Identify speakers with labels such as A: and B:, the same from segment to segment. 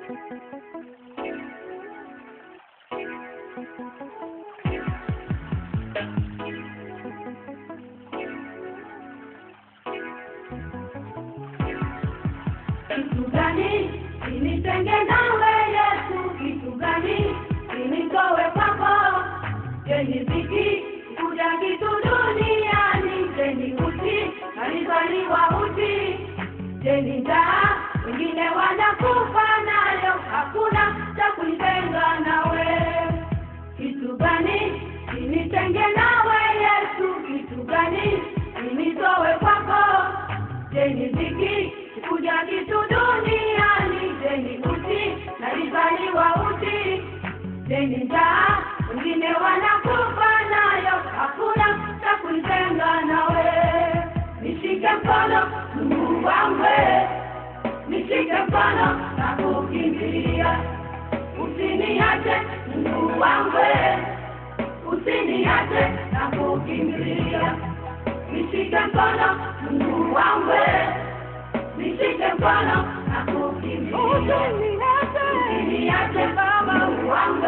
A: Kitu gani kinitenge nawe Yesu? Kitu gani kinitowe kwako? Je, ni dhiki kuja kitu duniani? Je, ni uchi nalizaliwa uchi? Je, ni njaa wengine wanakufa nayo? Hakuna cha kunitenga nawe. Kitu gani kinitenge nawe Yesu? Kitu gani kinitowe kwako? Je, ni dhiki kuja kitu duniani? Je, ni uchi nalizaliwa uchi? Je, ni njaa wengine wanakufa nayo? Hakuna cha kunitenga nawe. Nishike mkono Mungu wangu, nishike mkono na kukimbilia. Usiniache Mungu wangu, usiniache na kukimbilia. Nishike mkono Mungu wangu, nishike mkono na kukimbilia. Usiniache Baba Mungu wangu,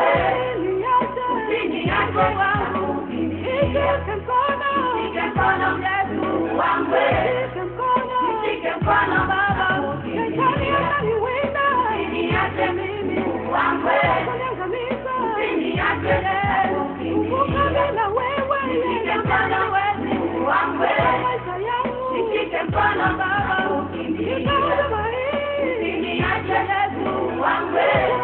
A: usiniache na kukimbilia. Nishike mkono Mungu wangu, nishike mkono Baba kukimbilia. Usiniache Mungu wangu, usiniache na kukimbilia. Nishike mkono Mungu wangu, nishike mkono Baba kukimbilia. Usiniache Mungu wangu,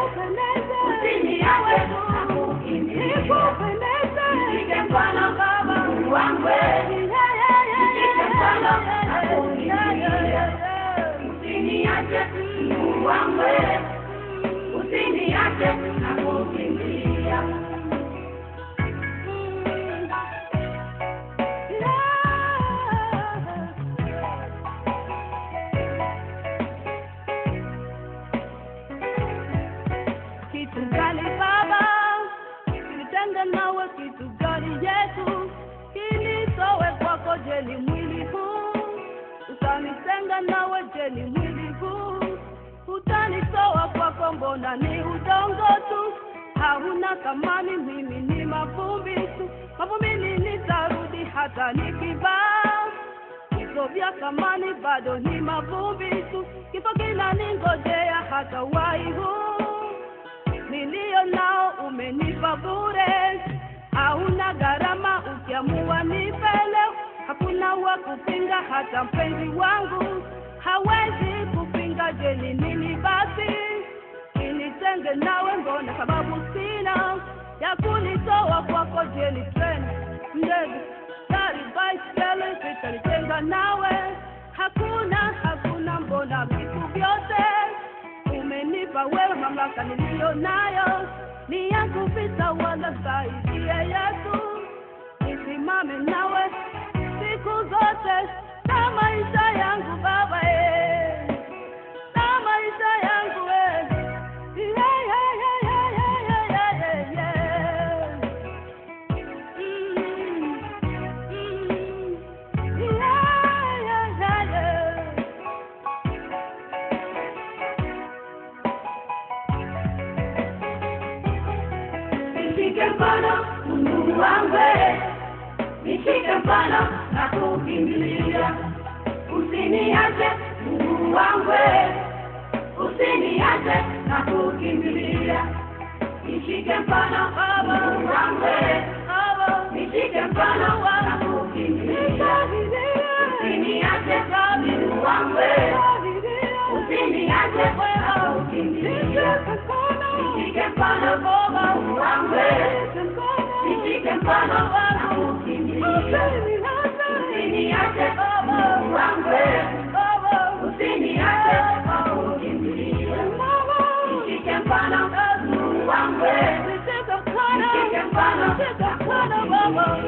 A: usiniache na kukimbilia. Nishike mkono Baba Mungu wangu, nishike mkono na kukimbilia. Usiniache Mungu wangu, usiniache na kukimbilia. Kitu gani Baba kinitenge nawe? Kitu gani Yesu kinitowe kwako? Je, ni mwili huu utanitenga nawe? Je, ni mwili huu utanitoa kwako? Mbona ni udongo tu, hauna thamani. Mimi ni mavumbi tu, mavumbini nitarudi hata nikivaa vitu vya thamani. Bado ni mavumbi tu, kifo kinaningojea hata uhai huu nilio nao umenipa bure. Hauna gharama, ukiamua nipele. Hakuna wa kupinga, hata mpenzi wangu hawezi kupinga. Je, ni nini basi kinitenge nawe? Mbona sababu sina ya kunitoa kwako. Je, ni treni, ndege, gari, baiskeli vitanitenga nawe? Hakuna. Mbona vitu vyote umenipa wewe? Mamlaka niliyo nayo ni yangu, vita wala zaidi ya Yesu. Nisimame nawe siku zote na maisha yangu Baba, na maisha yangu Nishike mkono Mungu wangu, nishike mkono na kukimbilia. Usiniache Mungu wangu, usiniache na kukimbilia. Nishike mkono Mungu wangu, nishike mkono na kukimbilia. Usiniache Mungu wangu, usiniache na kukimbilia. Nishike mkono Mungu wangu, nishike mkono na kukimbilia. Usiniache Mungu wangu, usiniache na kukimbilia. Nishike mkono Mungu wangu, nishike mkono na kukimbilia.